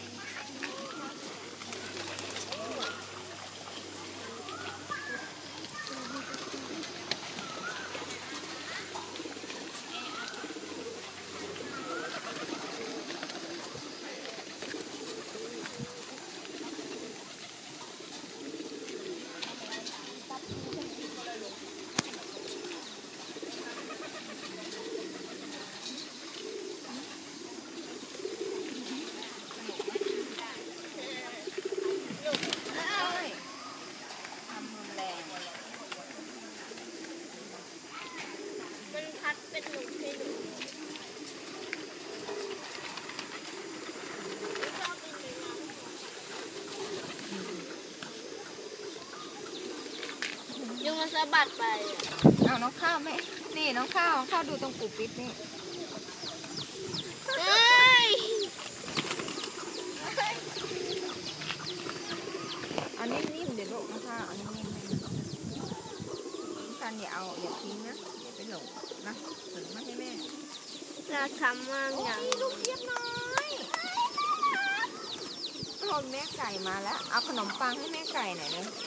ยุงมันสะบัดไปเอาน้องข้าวไหมนี่น้องข้าวดูตรงปูปิดนี่อันนี้นิ่มเดี๋ยวลูกน้องข้าวอันนี้นิ่มกันอย่าทิ้งนะอย่าไปหลงนะถึงมาให้แม่เราทำมั่งอย่างลูกเทียบน้อยโดนแม่ไก่มาแล้วเอาขนมปังให้แม่ไก่หน่อยเลย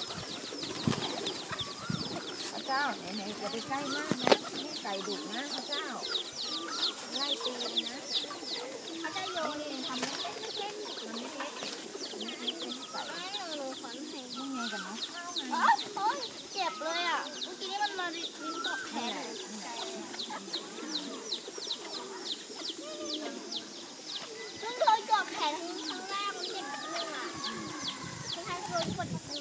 พระเจ้าไหนอย่าไปใกล้มากนะแม่ไก่ดุนะพระเจ้าไล่ตีเลยนะเขาจะโยนทำเล็กๆมันเล็กๆไก่หนูฝันเห็นยังไงกันเนาะโอ๊ยเจ็บเลยอ่ะเมื่อกี้นี้มันมาลิ้นตกแขนมันโดนเกาะแขนครั้งแรกมันเจ็บแบบนึงอ่ะคล้ายๆโดนกด